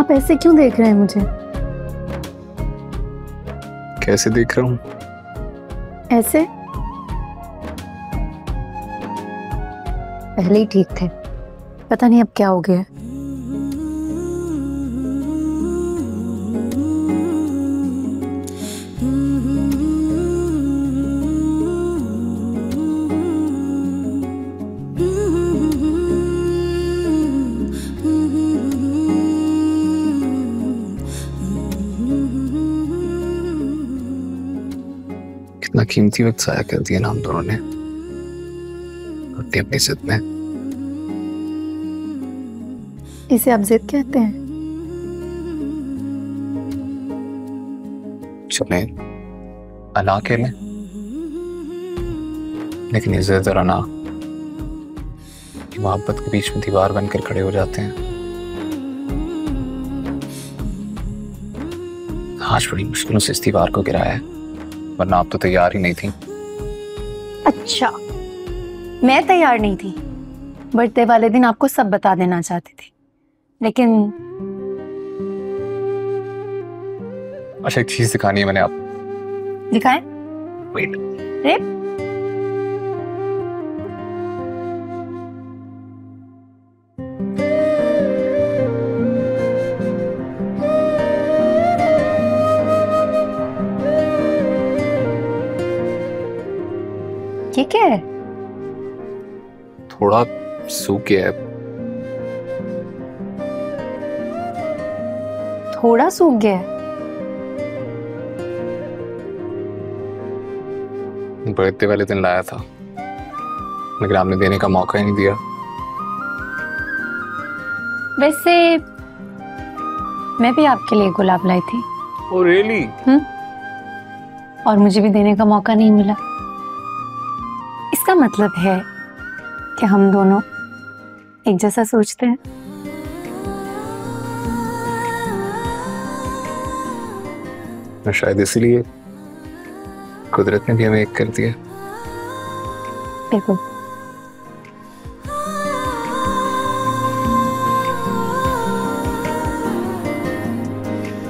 आप ऐसे क्यों देख रहे हैं मुझे? कैसे देख रहा हूँ? ऐसे? पहले ही ठीक थे, पता नहीं अब क्या हो गया। कितना कीमती वक्त जाया कर दिया ना हम दोनों ने अपनी अपनी जिद में। इसे आप जिद कहते हैं? चले अना के में, लेकिन ये जिद और अना मोहब्बत के बीच में दीवार बनकर खड़े हो जाते हैं। आज बड़ी मुश्किलों से इस दीवार को गिराया है, वरना आप तो तैयार ही नहीं थी। अच्छा, मैं तैयार नहीं थी। बर्थडे वाले दिन आपको सब बता देना चाहती थी, लेकिन अच्छा, एक चीज दिखानी है मैंने आप। दिखाएं? वेट। रेप? ये क्या है? थोड़ा सूख गया है। थोड़ा सूख गया है? बर्थडे वाले दिन लाया था, लेकिन आपने देने का मौका ही नहीं दिया। वैसे मैं भी आपके लिए गुलाब लाई थी। Oh really? और मुझे भी देने का मौका नहीं मिला। इसका मतलब है कि हम दोनों एक जैसा सोचते हैं। शायद इसलिए कुदरत ने भी हमें एक कर दिया। बिल्कुल।